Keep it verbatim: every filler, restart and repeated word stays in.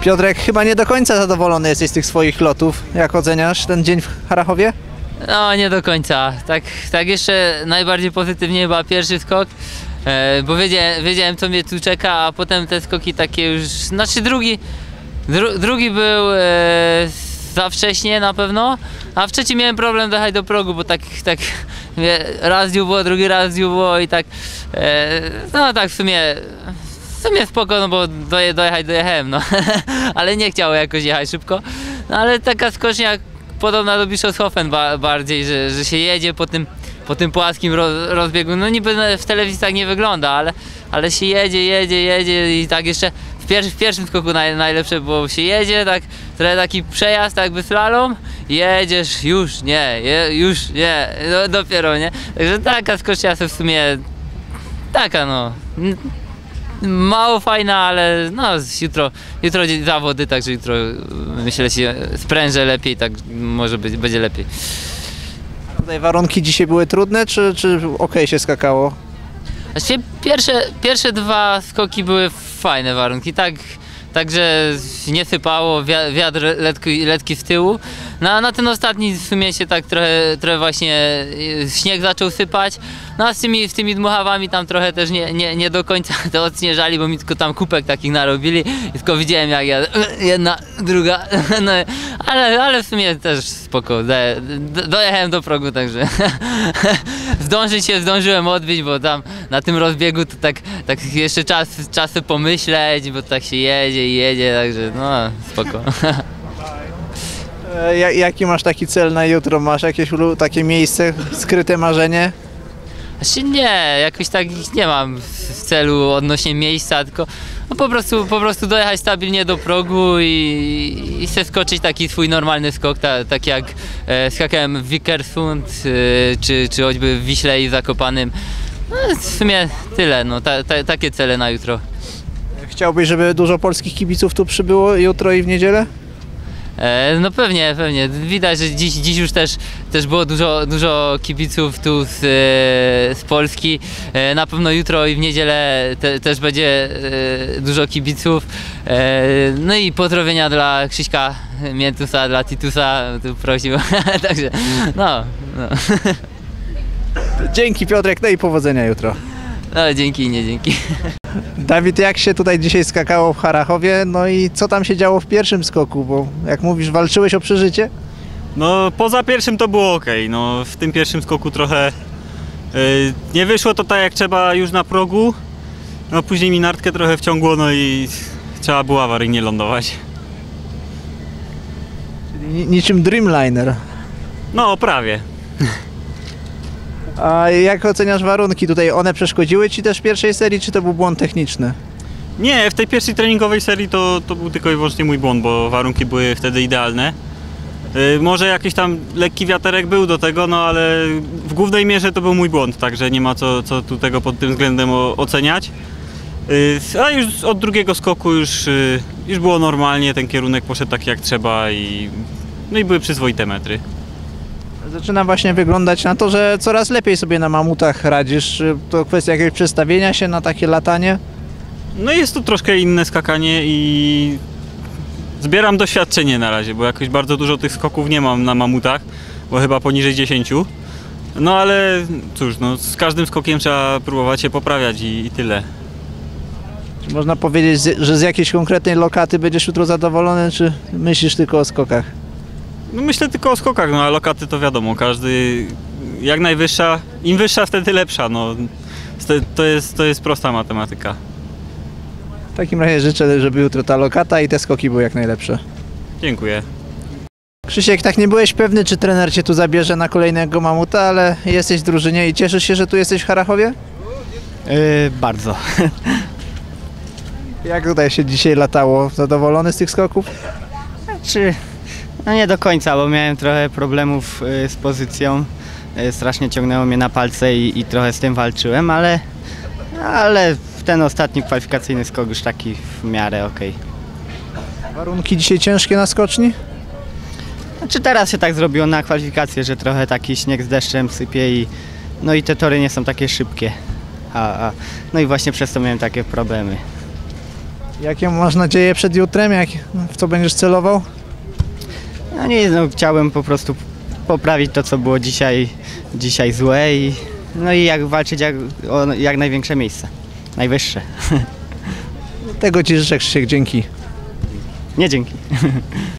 Piotrek, chyba nie do końca zadowolony jesteś z tych swoich lotów. Jak oceniasz ten dzień w Harachowie? No nie do końca, tak, tak jeszcze najbardziej pozytywnie chyba pierwszy skok, e, bo wiedziałem, wiedziałem co mnie tu czeka, a potem te skoki takie już, znaczy drugi, dru, drugi był e, za wcześnie na pewno, a w trzecim miałem problem dojechać do progu, bo tak, tak raz dziubło, drugi raz dziubło i tak, e, no tak w sumie, w sumie spoko, no bo doje, dojechać dojechałem, no, ale nie chciało jakoś jechać szybko, no ale taka skocznia podobna do Bischofshofen ba bardziej, że, że się jedzie po tym, po tym płaskim roz, rozbiegu. No niby w telewizji tak nie wygląda, ale, ale się jedzie, jedzie, jedzie i tak jeszcze w, pier w pierwszym skoku naj najlepsze było, się jedzie, tak trochę taki przejazd jakby slalom, jedziesz, już nie, je, już nie, no, dopiero nie. Także taka skocznia w sumie, taka no. Mało fajna, ale no jutro, jutro zawody, także jutro myślę się sprężę lepiej, tak może być, będzie lepiej. Tutaj warunki dzisiaj były trudne, czy, czy ok się skakało? Właściwie pierwsze, pierwsze dwa skoki były fajne warunki, tak, także nie sypało, wiatr letki, letki z tyłu. No, na ten ostatni w sumie się tak trochę, trochę właśnie śnieg zaczął sypać. No a z tymi, z tymi dmuchawami tam trochę też nie, nie, nie do końca to odśnieżali, bo mi tylko tam kupek takich narobili i tylko widziałem jak ja, jedna, druga, no, ale, ale w sumie też spoko, do, do, dojechałem do progu, także zdążyć się zdążyłem odbić, bo tam na tym rozbiegu to tak, tak jeszcze czas, czasy pomyśleć, bo tak się jedzie i jedzie, także no spoko. Jaki masz taki cel na jutro? Masz jakieś takie miejsce, skryte marzenie? Znaczy nie, jakoś tak nie mam w celu odnośnie miejsca, tylko no po prostu, po prostu dojechać stabilnie do progu i, i chcę skoczyć taki swój normalny skok, ta, tak jak e, skakałem w Vikersund, e, czy, czy choćby w Wiśle i w Zakopanym. No, w sumie tyle, no, ta, ta, takie cele na jutro. Chciałbyś, żeby dużo polskich kibiców tu przybyło jutro i w niedzielę? No pewnie, pewnie. Widać, że dziś, dziś już też, też było dużo, dużo kibiców tu z, z Polski. Na pewno jutro i w niedzielę te, też będzie dużo kibiców. No i pozdrowienia dla Krzyśka Miętusa, dla Titusa, tu prosił. Także no, no. Dzięki Piotrek, no i powodzenia jutro. No dzięki, nie dzięki. Dawid, jak się tutaj dzisiaj skakało w Harachowie, no i co tam się działo w pierwszym skoku, bo jak mówisz, walczyłeś o przeżycie? No poza pierwszym to było ok, no w tym pierwszym skoku trochę yy, nie wyszło to tak jak trzeba już na progu, no później mi nartkę trochę wciągło, no i trzeba było awaryjnie lądować. Czyli niczym Dreamliner. No prawie. A jak oceniasz warunki tutaj? One przeszkodziły Ci też w pierwszej serii, czy to był błąd techniczny? Nie, w tej pierwszej treningowej serii to, to był tylko i wyłącznie mój błąd, bo warunki były wtedy idealne. Yy, może jakiś tam lekki wiaterek był do tego, no ale w głównej mierze to był mój błąd, także nie ma co, co tu tego pod tym względem o, oceniać. Yy, a już od drugiego skoku już, yy, już było normalnie, ten kierunek poszedł tak jak trzeba i, no i były przyzwoite metry. Zaczyna właśnie wyglądać na to, że coraz lepiej sobie na mamutach radzisz. Czy to kwestia jakiegoś przestawienia się na takie latanie? No jest to troszkę inne skakanie i zbieram doświadczenie na razie, bo jakoś bardzo dużo tych skoków nie mam na mamutach, bo chyba poniżej dziesięciu. No ale cóż, no, z każdym skokiem trzeba próbować się poprawiać i, i tyle. Czy można powiedzieć, że z jakiejś konkretnej lokaty będziesz jutro zadowolony, czy myślisz tylko o skokach? No myślę tylko o skokach, no a lokaty to wiadomo, każdy jak najwyższa, im wyższa wtedy lepsza, no to jest, to jest prosta matematyka. W takim razie życzę, żeby jutro ta lokata i te skoki były jak najlepsze. Dziękuję. Krzysiek, tak nie byłeś pewny, czy trener Cię tu zabierze na kolejnego mamuta, ale jesteś w drużynie i cieszysz się, że tu jesteś w Harachowie? Yy, bardzo. Jak tutaj się dzisiaj latało? Zadowolony z tych skoków? Czy... No nie do końca, bo miałem trochę problemów y, z pozycją, y, strasznie ciągnęło mnie na palce i, i trochę z tym walczyłem, ale, ale ten ostatni kwalifikacyjny skok już taki w miarę okej. Warunki dzisiaj ciężkie na skoczni? Znaczy teraz się tak zrobiło na kwalifikację, że trochę taki śnieg z deszczem sypie i no i te tory nie są takie szybkie, a, a, no i właśnie przez to miałem takie problemy. Jakie masz nadzieje przed jutrem? Jak, w co będziesz celował? No nie, no chciałem po prostu poprawić to, co było dzisiaj, dzisiaj złe i no i jak walczyć jak, o jak największe miejsce, najwyższe. Tego Ci życzę, Krzysiek, dzięki. Nie dzięki.